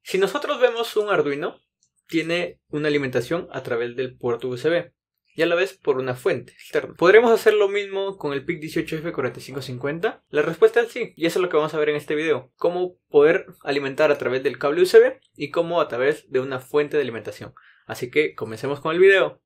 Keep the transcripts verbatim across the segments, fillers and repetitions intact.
Si nosotros vemos un Arduino, tiene una alimentación a través del puerto U S B y a la vez por una fuente externa. ¿Podremos hacer lo mismo con el PIC dieciocho F cuarenta y cinco cincuenta? La respuesta es sí, y eso es lo que vamos a ver en este video. Cómo poder alimentar a través del cable U S B y cómo a través de una fuente de alimentación. Así que comencemos con el video.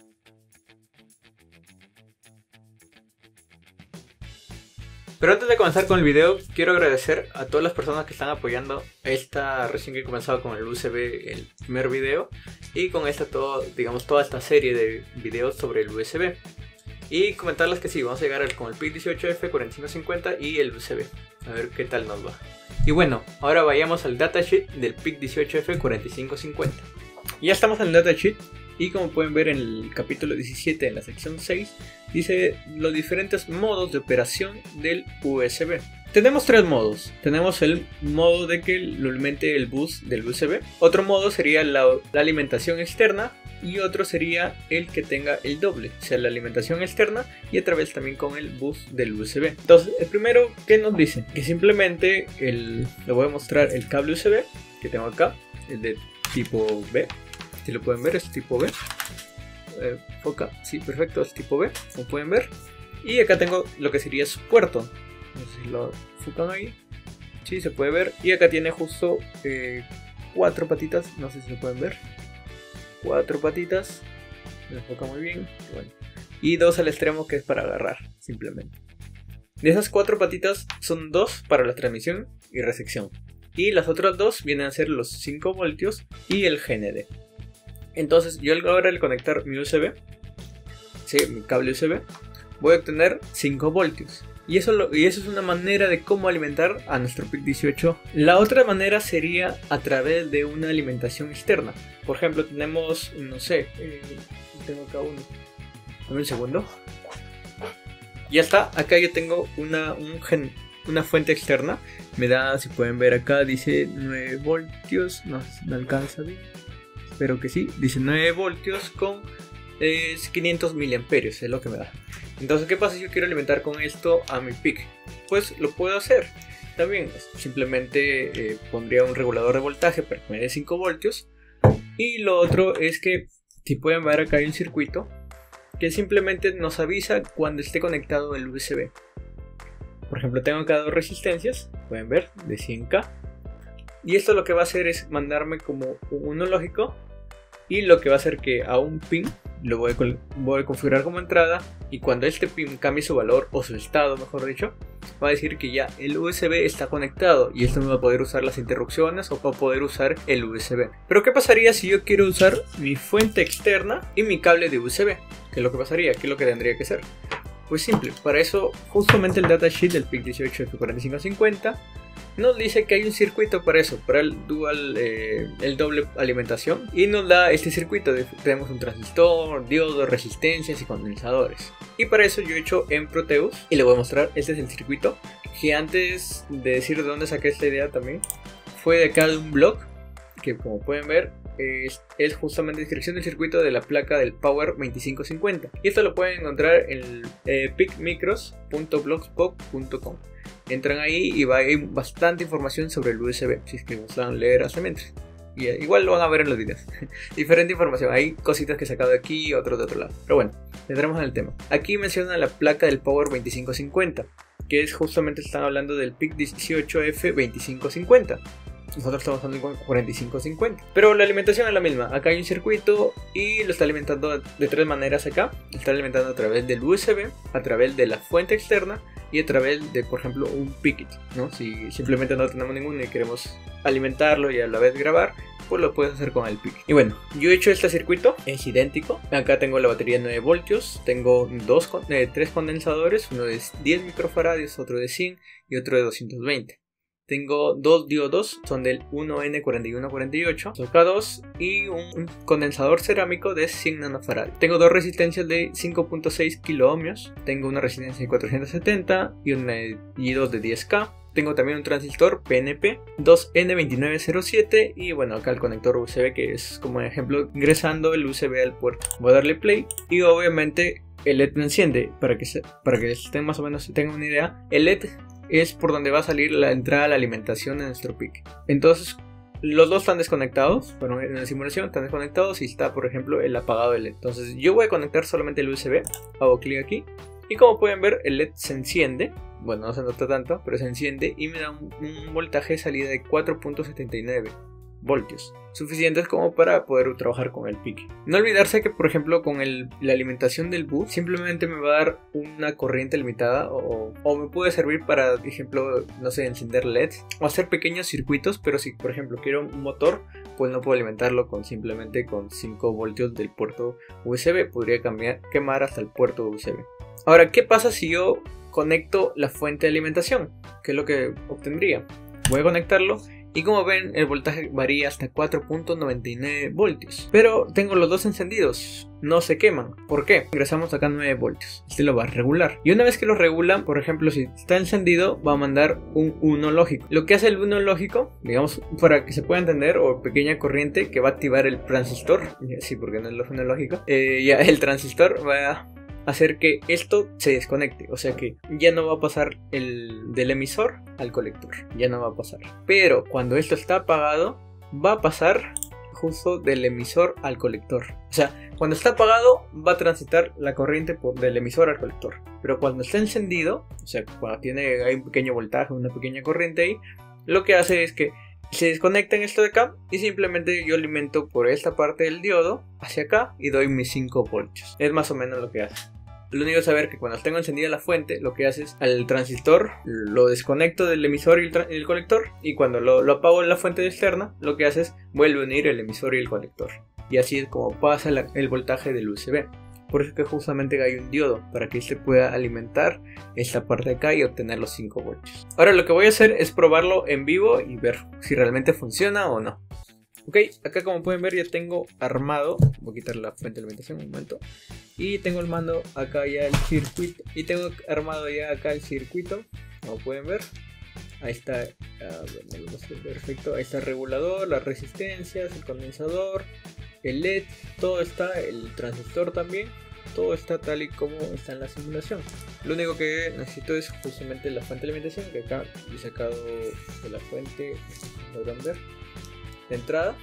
Pero antes de comenzar con el video, quiero agradecer a todas las personas que están apoyando esta recién que he comenzado con el U S B, el primer video, y con esta todo, digamos, toda esta serie de videos sobre el U S B. Y comentarles que sí, vamos a llegar con el PIC dieciocho F cuarenta y cinco cincuenta y el U S B. A ver qué tal nos va. Y bueno, ahora vayamos al datasheet del PIC dieciocho F cuarenta y cinco cincuenta. Ya estamos en el datasheet. Y como pueden ver en el capítulo diecisiete, en la sección seis, dice los diferentes modos de operación del U S B. Tenemos tres modos. Tenemos el modo de que lo alimente el bus del U S B. Otro modo sería la, la alimentación externa. Y otro sería el que tenga el doble, o sea, la alimentación externa y a través también con el bus del U S B. Entonces, el primero, ¿qué nos dice? Que simplemente el, le voy a mostrar el cable U S B que tengo acá, el de tipo B. Si lo pueden ver, es tipo B. Eh, foca, sí, perfecto, es tipo B, como pueden ver. Y acá tengo lo que sería su puerto. No sé si lo enfocan ahí. Sí, se puede ver. Y acá tiene justo eh, cuatro patitas, no sé si lo pueden ver. Cuatro patitas. Se enfoca muy bien. Bueno. Y dos al extremo que es para agarrar, simplemente. De esas cuatro patitas son dos para la transmisión y recepción. Y las otras dos vienen a ser los cinco voltios y el G N D. Entonces yo ahora al conectar mi U S B, sí, mi cable U S B, voy a obtener cinco voltios. Y eso, lo, y eso es una manera de cómo alimentar a nuestro PIC dieciocho. La otra manera sería a través de una alimentación externa. Por ejemplo, tenemos, no sé, eh, tengo acá uno. Dame un segundo. Ya está, acá yo tengo una, un gen, una fuente externa. Me da, si pueden ver acá, dice nueve voltios, no, no alcanza bien. Espero que sí, dice nueve voltios con eh, quinientos miliamperios, es lo que me da. Entonces, ¿qué pasa si yo quiero alimentar con esto a mi PIC? Pues lo puedo hacer. También simplemente eh, pondría un regulador de voltaje para que me dé cinco voltios. Y lo otro es que, si pueden ver acá hay un circuito que simplemente nos avisa cuando esté conectado el U S B. Por ejemplo, tengo acá dos resistencias, pueden ver, de cien K. Y esto lo que va a hacer es mandarme como uno lógico. Y lo que va a hacer que a un pin lo voy a, voy a configurar como entrada. Y cuando este pin cambie su valor o su estado, mejor dicho, va a decir que ya el U S B está conectado. Y esto me va a poder usar las interrupciones o va a poder usar el U S B. Pero ¿qué pasaría si yo quiero usar mi fuente externa y mi cable de U S B? ¿Qué es lo que pasaría? ¿Qué es lo que tendría que hacer? Pues simple, para eso justamente el datasheet del PIC dieciocho F cuarenta y cinco cincuenta nos dice que hay un circuito para eso, para el dual, eh, el doble alimentación, y nos da este circuito. De, tenemos un transistor, diodos, resistencias y condensadores. Y para eso yo he hecho en Proteus y le voy a mostrar. Este es el circuito que, antes de decir de dónde saqué esta idea, también fue de acá de un blog que, como pueden ver, es, es justamente descripción del circuito de la placa del Power veinticinco cincuenta. Y esto lo pueden encontrar en eh, picmicros punto blogspot punto com. Entran ahí y va a ir bastante información sobre el U S B, si es que gustan leer hasta mientras. Y eh, igual lo van a ver en los videos. Diferente información, hay cositas que he sacado de aquí y otros de otro lado. Pero bueno, entramos en el tema. Aquí menciona la placa del Power veinticinco cincuenta, que es justamente, están hablando del PIC dieciocho F veinticinco cincuenta. Nosotros estamos hablando con cuarenta y cinco cincuenta. Pero la alimentación es la misma. Acá hay un circuito y lo está alimentando de tres maneras acá. Lo está alimentando a través del U S B, a través de la fuente externa y a través de, por ejemplo, un Pickit, ¿no? Si simplemente no tenemos ninguno y queremos alimentarlo y a la vez grabar, pues lo puedes hacer con el Pickit. Y bueno, yo he hecho este circuito, es idéntico. Acá tengo la batería de nueve voltios, tengo dos, eh, tres condensadores, uno de diez microfaradios, otro de cien y otro de doscientos veinte. Tengo dos diodos, son del uno N cuarenta y uno cuarenta y ocho, K dos, y un, un condensador cerámico de cien nanofarads. Tengo dos resistencias de cinco punto seis kilo ohmios, tengo una resistencia de cuatrocientos setenta y, una, y dos de diez K. Tengo también un transistor P N P, dos N veintinueve cero siete, y bueno, acá el conector U S B, que es como ejemplo ingresando el U S B al puerto. Voy a darle play y obviamente el L E D me enciende. Para que, se, para que estén más o menos tengan una idea, el L E D es por donde va a salir la entrada a la alimentación de nuestro PIC. Entonces, los dos están desconectados, bueno, en la simulación están desconectados y está, por ejemplo, el apagado del L E D. Entonces yo voy a conectar solamente el U S B, hago clic aquí y como pueden ver el L E D se enciende. Bueno, no se nota tanto, pero se enciende y me da un, un voltaje de salida de cuatro punto setenta y nueve voltios, suficientes como para poder trabajar con el pique. No olvidarse que, por ejemplo, con el, la alimentación del bus simplemente me va a dar una corriente limitada o, o me puede servir para, por ejemplo, no sé, encender L E Ds o hacer pequeños circuitos, pero si, por ejemplo, quiero un motor, pues no puedo alimentarlo con simplemente con cinco voltios del puerto U S B, podría cambiar, quemar hasta el puerto U S B. Ahora, ¿qué pasa si yo conecto la fuente de alimentación? ¿Qué es lo que obtendría? Voy a conectarlo y como ven el voltaje varía hasta cuatro punto noventa y nueve voltios, pero tengo los dos encendidos, no se queman. ¿Por qué? Ingresamos acá nueve voltios, este lo va a regular y una vez que lo regulan, por ejemplo, si está encendido va a mandar un uno lógico. Lo que hace el uno lógico, digamos, para que se pueda entender, o pequeña corriente que va a activar el transistor, sí, porque no es lo uno lógico, eh, ya el transistor va a hacer que esto se desconecte, o sea que ya no va a pasar el del emisor al colector, ya no va a pasar. Pero cuando esto está apagado, va a pasar justo del emisor al colector. O sea, cuando está apagado va a transitar la corriente por, del emisor al colector. Pero cuando está encendido, o sea, cuando tiene hay un pequeño voltaje, una pequeña corriente ahí, lo que hace es que se desconecta en esto de acá y simplemente yo alimento por esta parte del diodo hacia acá y doy mis cinco voltios. Es más o menos lo que hace. Lo único es saber que cuando tengo encendida la fuente, lo que hace es al transistor lo desconecto del emisor y el, y el colector, y cuando lo, lo apago en la fuente externa, lo que hace es vuelve a unir el emisor y el colector. Y así es como pasa la, el voltaje del U S B. Por eso es que justamente hay un diodo, para que este pueda alimentar esta parte de acá y obtener los cinco voltios. Ahora lo que voy a hacer es probarlo en vivo y ver si realmente funciona o no. Ok, acá como pueden ver ya tengo armado, voy a quitar la fuente de alimentación un momento, y tengo armando acá ya el circuito, y tengo armado ya acá el circuito, como pueden ver, ahí está, uh, perfecto, ahí está el regulador, las resistencias, el condensador, el L E D, todo está, el transistor también, todo está tal y como está en la simulación. Lo único que necesito es justamente la fuente de alimentación, que acá he sacado de la fuente, logran ver, de entrada,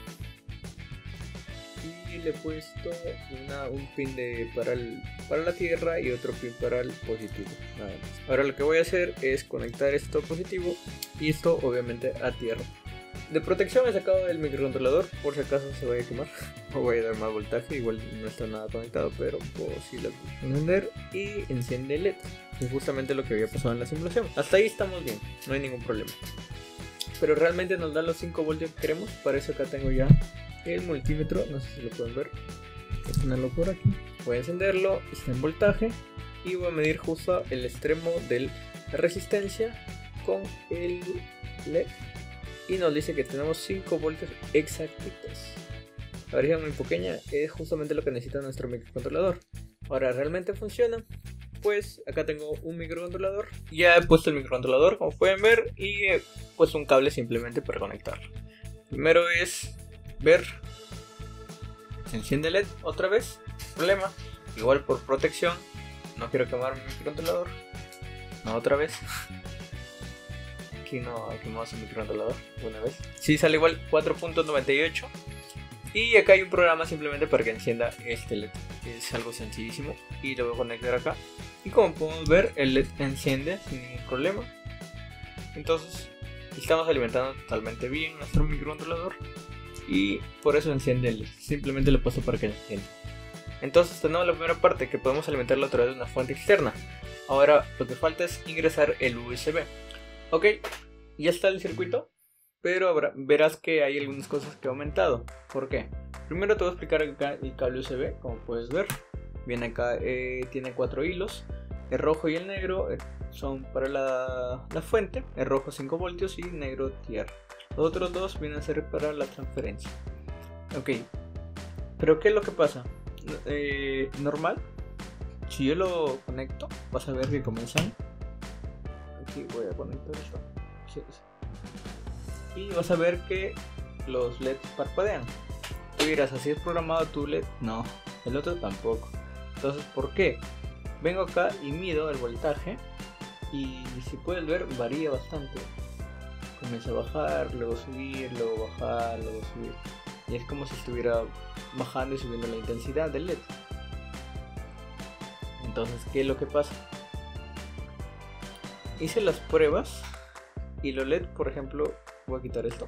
y le he puesto una, un pin de, para, el, para la tierra y otro pin para el positivo, nada más. Ahora lo que voy a hacer es conectar esto positivo y esto obviamente a tierra. De protección he sacado el microcontrolador por si acaso se vaya a quemar o vaya a dar más voltaje, igual no está nada conectado, pero puedo sí lo puedo encender y enciende el L E D. Es justamente lo que había pasado en la simulación. Hasta ahí estamos bien, no hay ningún problema. Pero realmente nos da los cinco voltios que queremos. Para eso acá tengo ya el multímetro, no sé si lo pueden ver, voy a ponerlo por aquí, voy a encenderlo, está en voltaje y voy a medir justo el extremo de la resistencia con el L E D y nos dice que tenemos cinco voltios exactitos. La variación muy pequeña es justamente lo que necesita nuestro microcontrolador. Ahora, ¿realmente funciona? Pues acá tengo un microcontrolador, ya he puesto el microcontrolador como pueden ver y he puesto un cable simplemente para conectarlo. Primero es ver, se enciende el L E D otra vez, problema, igual por protección, no quiero quemar mi microcontrolador, no otra vez, aquí no quemamos el microcontrolador una vez, sí sale igual cuatro punto noventa y ocho. Y acá hay un programa simplemente para que encienda este L E D. Es algo sencillísimo. Y lo voy a conectar acá. Y como podemos ver, el L E D enciende sin ningún problema. Entonces, estamos alimentando totalmente bien nuestro microcontrolador. Y por eso enciende el L E D. Simplemente lo paso para que encienda. Entonces tenemos la primera parte, que podemos alimentarlo a través de una fuente externa. Ahora lo que falta es ingresar el U S B. Ok, ya está el circuito. Pero habrá, verás que hay algunas cosas que he aumentado. ¿Por qué? Primero te voy a explicar acá el cable U S B, como puedes ver. Viene acá, eh, tiene cuatro hilos. El rojo y el negro eh, son para la, la fuente. El rojo cinco voltios y negro tierra. Los otros dos vienen a ser para la transferencia. Ok. Pero ¿qué es lo que pasa? Eh, normal. Si yo lo conecto, vas a ver que comienzan. Aquí voy a conectar esto. Sí, sí. Y vas a ver que los L E Ds parpadean. Tú dirás, ¿así es programado tu L E D? No, el otro tampoco. Entonces, ¿por qué? Vengo acá y mido el voltaje y si puedes ver varía bastante. comienza a bajar, luego subir, luego bajar, luego subir. Y es como si estuviera bajando y subiendo la intensidad del L E D. Entonces, ¿qué es lo que pasa? Hice las pruebas y los L E D, por ejemplo, voy a quitar esto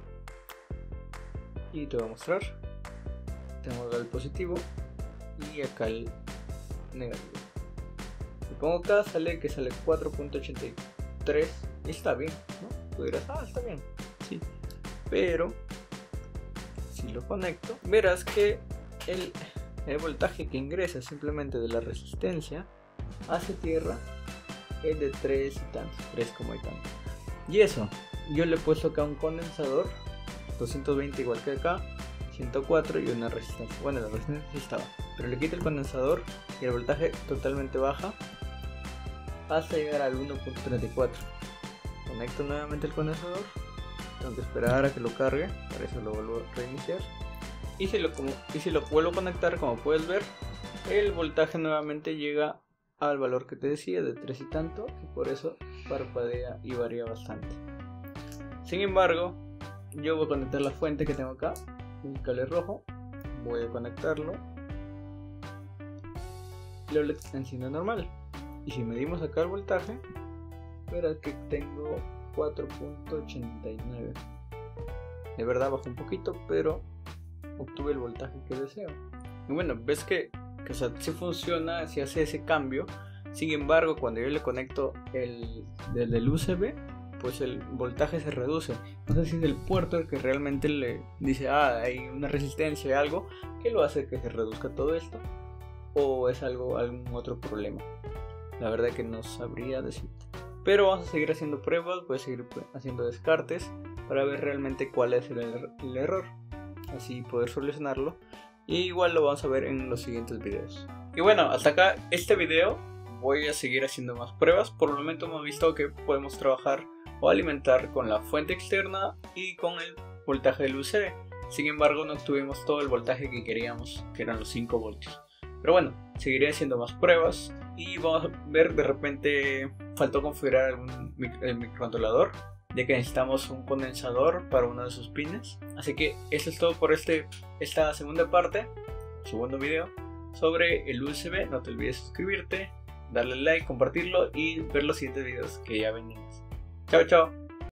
y te voy a mostrar. Tengo acá el positivo y acá el negativo. Si pongo acá, sale que sale cuatro punto ochenta y tres y está bien, ¿no? Tú dirás, ah, está bien, sí. Pero si lo conecto, verás que el, el voltaje que ingresa simplemente de la resistencia hacia tierra es de tres y tantos, tres como y tanto. Y eso, yo le he puesto acá un condensador doscientos veinte igual que acá, ciento cuatro y una resistencia. Bueno, la resistencia sí estaba, pero le quito el condensador y el voltaje totalmente baja hasta llegar al uno punto treinta y cuatro. Conecto nuevamente el condensador, tengo que esperar a que lo cargue, para eso lo vuelvo a reiniciar. Y si lo, como, y si lo vuelvo a conectar, como puedes ver, el voltaje nuevamente llega al valor que te decía de tres y tanto, y por eso parpadea y varía bastante. Sin embargo, yo voy a conectar la fuente que tengo acá, un cable rojo, voy a conectarlo y lo enciendo normal. Y si medimos acá el voltaje, verás que tengo cuatro punto ochenta y nueve. De verdad bajó un poquito, pero obtuve el voltaje que deseo. Y bueno, ves que, que o sea, sí funciona, si hace ese cambio. Sin embargo, cuando yo le conecto el desde el U S B, pues el voltaje se reduce. No sé si es el puerto el que realmente le dice, ah, hay una resistencia o algo que lo hace que se reduzca todo esto, o es algo, algún otro problema. La verdad que no sabría decirte. Pero vamos a seguir haciendo pruebas, voy a seguir haciendo descartes para ver realmente cuál es el, er el error, así poder solucionarlo. Y igual lo vamos a ver en los siguientes videos. Y bueno, hasta acá este video. Voy a seguir haciendo más pruebas. Por el momento hemos visto que podemos trabajar o alimentar con la fuente externa y con el voltaje del U S B. Sin embargo, no obtuvimos todo el voltaje que queríamos, que eran los cinco voltios. Pero bueno, seguiré haciendo más pruebas y vamos a ver, de repente faltó configurar algún mic el microcontrolador, ya que necesitamos un condensador para uno de sus pines. Así que eso es todo por este, esta segunda parte, segundo video sobre el U S B. No te olvides suscribirte, darle like, compartirlo y ver los siguientes videos que ya venimos. Chao, chao.